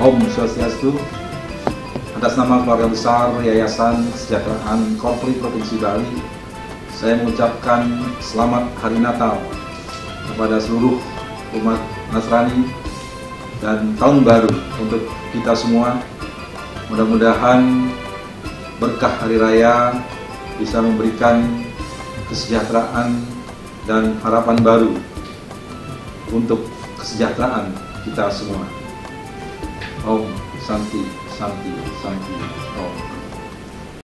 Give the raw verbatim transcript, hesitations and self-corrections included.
Om Swastiastu. Atas nama keluarga besar Yayasan Kesejahteraan Korpri Provinsi Bali, saya mengucapkan selamat Hari Natal kepada seluruh umat Nasrani dan Tahun Baru untuk kita semua. Mudah-mudahan berkah Hari Raya bisa memberikan kesejahteraan dan harapan baru untuk kesejahteraan kita semua. Om Santi, Santi, Santi, Om.